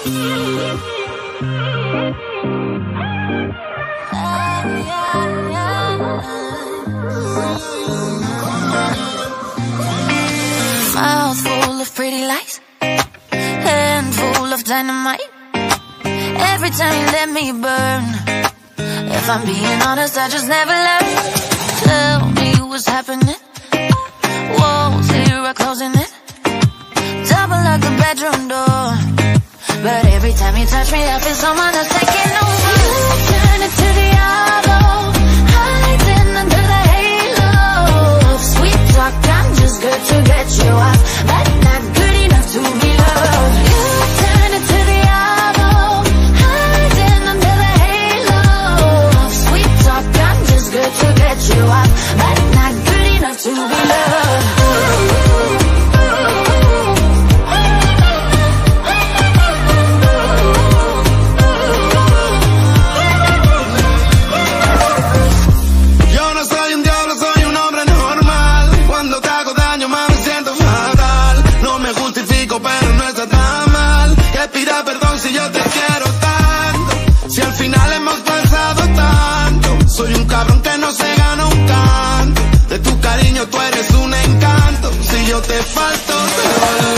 Mouth full of pretty lies, hand full of dynamite. Every time you let me burn. If I'm being honest, I just never learned. Tell me what's happening. Walls here are closing in. Double lock the bedroom door. But every time you touch me, I feel someone else taking over. You turn it to Diablo, hiding under the halo. Sweet talk, I'm just good to get you off, but not good enough to be loved. You turn it to Diablo, hiding under the halo. Sweet talk, I'm just good to get you off, but not good enough to be loved. Pero no está tan mal que pida perdón si yo te quiero tanto. Si al final hemos pasado tanto. Soy un cabrón que no se gana un canto. De tu cariño tú eres un encanto. Si yo te falto, te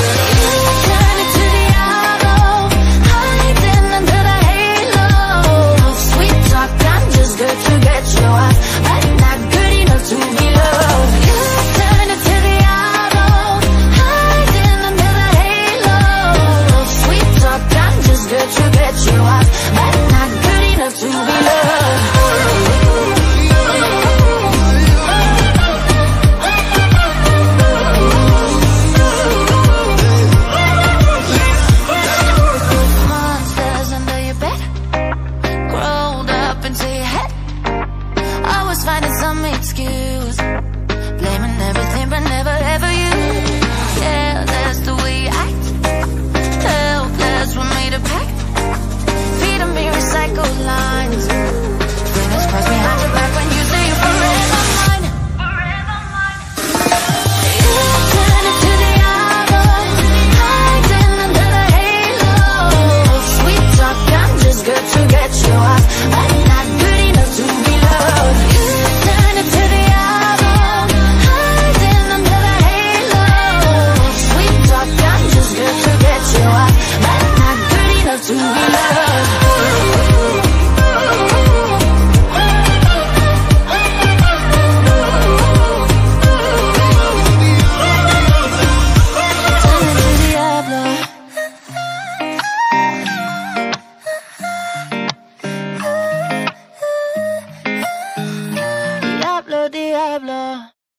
finding some excuse, blaming everything but never ever you. Yeah, that's the way you act. Helpless, we made a pact. Feeding me recycled lines. Fingers crossed behind your back when you say you're forever mine. Forever mine. You turn it to the other, hiding under the halo. Sweet talk, I'm just good to get you off, but not good enough to be loved. To be loved. Diablo, Diablo.